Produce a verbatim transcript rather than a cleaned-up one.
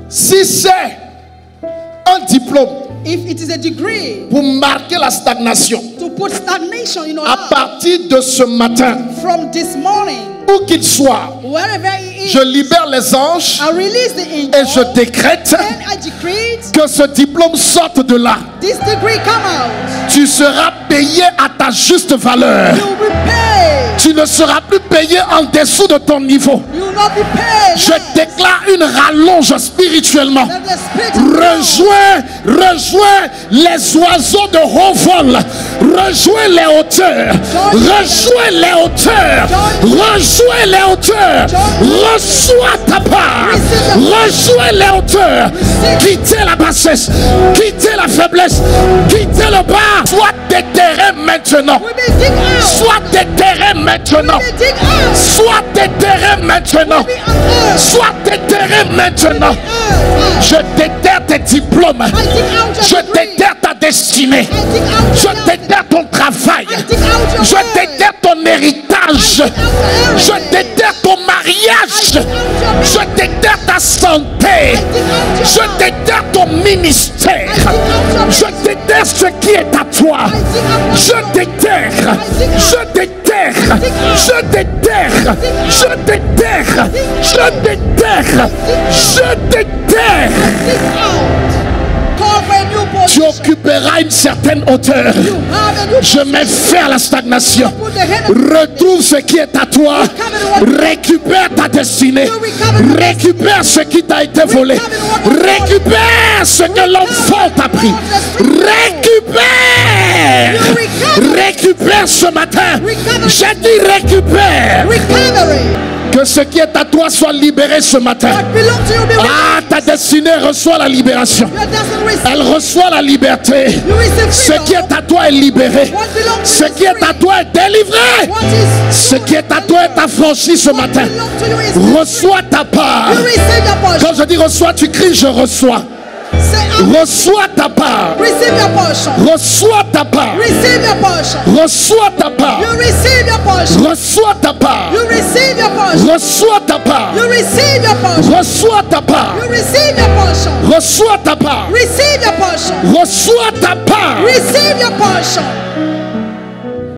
Si c'est un diplôme, if it is a degree pour marquer la stagnation, to put stagnation in our à life, partir de ce matin, from this morning, où qu'il soit, wherever he is, je libère les anges I release the angel, et je décrète and I decree que ce diplôme sorte de là. this degree come out. Tu seras payé à ta juste valeur. You will be paid. Tu ne seras plus payé en dessous de ton niveau. You will not be paid. Je déclare une rallonge spirituellement. Let the spirit Rejoins, rejoins les oiseaux de haut vol. Rejoins les hauteurs. Rejoins les hauteurs. Rejoins les hauteurs. Reçois ta part. Rejoins les hauteurs. Quittez la bassesse. Quittez la faiblesse. Quittez le bas. Sois déterré maintenant. will be dig out. Sois déterré maintenant. Will be dig out. Sois déterré maintenant. Be on earth. Sois déterré maintenant. Earth. Je déterre tes diplômes. I dig out your Je degree. déterre ta destinée. I dig out Je your déterre ton travail. I dig out your Je word. déterre ton héritage. Je déterre ton mariage. Je déterre ta santé. Je déterre ton ministère. Je déterre ce qui est à toi. Je déterre. Je déterre. Je déterre. Je déterre. Je déterre. Je déterre. Dig out. Call for a new Tu position. occuperas une certaine hauteur. You have a new Je mets fin à la stagnation. put the head of Retrouve ce qui est à toi. Récupère ta destinée. Récupère ce qui t'a été volé. Récupère ce que l'enfant t'a pris. Récupère. Récupère ce matin. J'ai dit récupère. recovery. Que ce qui est à toi soit libéré ce matin. What belongs to you be Ah, ta destinée reçoit la libération. Your destiny receive. Elle reçoit la liberté. You receive Ce qui freedom. est à toi est libéré. What belongs to Ce you qui is est à free. toi est délivré. What is Ce qui est à toi est affranchi ce what matin. belongs to you is free. Reçois ta part. You receive your portion. Quand je dis reçois, tu cries je reçois. Say I'm Reçois ta part. receive your portion. Reçois ta part. Receive your portion. Reçois ta part. You receive your portion. Reçois ta part. You receive your portion. Reçois ta part. You receive your portion. Reçois ta part. You receive your portion. Reçois ta part. Receive your portion. Reçois ta part. Receive your portion.